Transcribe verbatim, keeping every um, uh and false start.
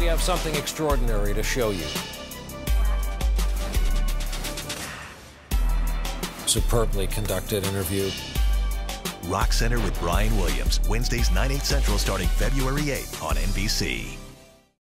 we have something extraordinary to show you. Superbly conducted interview. Rock Center with Brian Williams, Wednesdays nine, eight Central starting February eighth on N B C.